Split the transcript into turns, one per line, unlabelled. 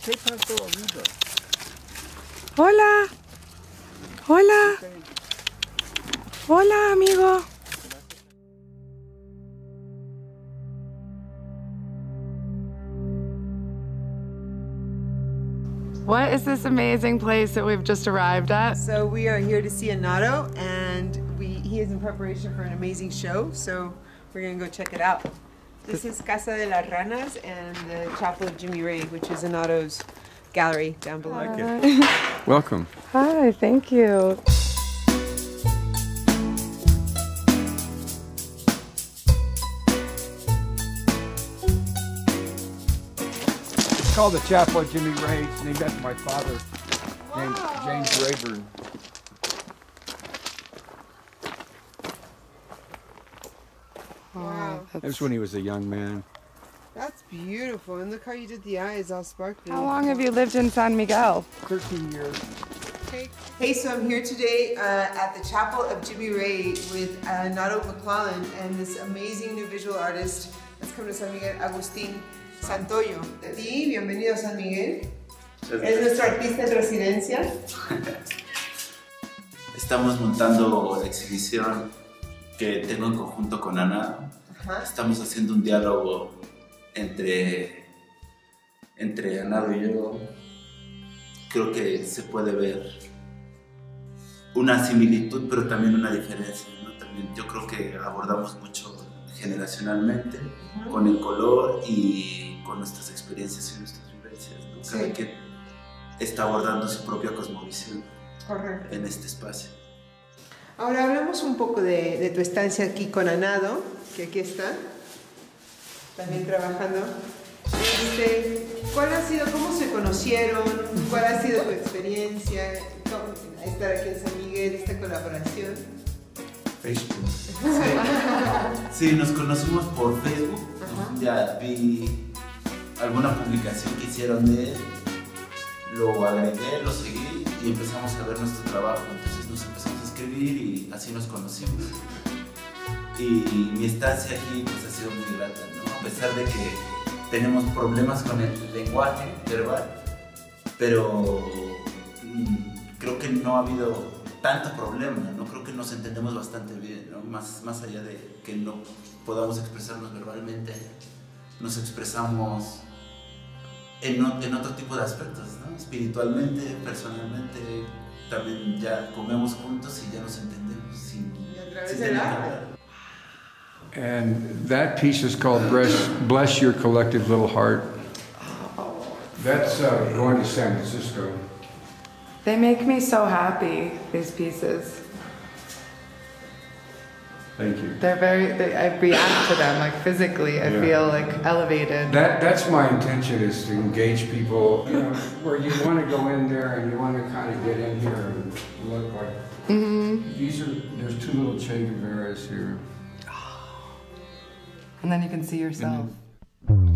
Hola. Hola. Hola, amigo. What is this amazing place that we've just arrived at?
So we are here to see Anato, and he is in preparation for an amazing show, so we're gonna go check it out. This is Casa de las Ranas and the Chapel of Jimmy Ray, which is Anato's gallery down below.
I like it. Welcome.
Hi, thank you.
It's called the Chapel of Jimmy Ray. It's named after my father, named James Rayburn.
Wow,
That was when he was a young man.
that's beautiful. And look how you did the eyes all sparkly.
How long have you lived in San Miguel?
13 years.
Hey, so I'm here today at the Chapel of Jimmy Ray with Anato McClellan and this amazing new visual artist that's come to San Miguel, Agustín Santoyo. Sí, bienvenido a San Miguel. Es nuestro artista en residencia.
Estamos montando la exhibición que tengo en conjunto con Ana.
Ajá.
Estamos haciendo un diálogo entre Anato y yo. Creo que se puede ver una similitud, pero también una diferencia, ¿no? También yo creo que abordamos mucho generacionalmente, con el color y con nuestras experiencias y nuestras vivencias, ¿no? Cada
Sí.
quien está abordando su propia cosmovisión
Correcto.
en este espacio.
Ahora hablamos un poco de tu estancia aquí con Anato, que aquí está, también trabajando. ¿Cuál ha sido, cómo se conocieron? ¿Cuál ha sido tu experiencia? Estar aquí en San Miguel, esta colaboración.
Facebook.
Sí, nos conocimos por Facebook.
Ajá.
Ya vi alguna publicación que hicieron de él, lo agregué, lo seguí y empezamos a ver nuestro trabajo. Entonces nos empezamos a escribir y así nos conocimos. Y mi estancia aquí pues ha sido muy grata, ¿no? A pesar de que tenemos problemas con el lenguaje verbal, pero creo que no ha habido tanto problema, ¿no? Creo que nos entendemos bastante bien, ¿no? Más allá de que no podamos expresarnos verbalmente, nos expresamos en otro tipo de aspectos, ¿no? Espiritualmente, personalmente, también ya comemos juntos y ya nos entendemos sin
través
sin
del
tener que
arte.
hablar.
And that piece is called Bless Your Collective Little Heart. That's going to San Francisco.
They make me so happy, these pieces.
Thank you.
I react to them, like physically, I
Yeah.
feel like elevated.
That's my intention, is to engage people, you know, where you want to go in there and you want to kind of get in here and look like, there's two little Che Guevaras here.
And then you can see yourself.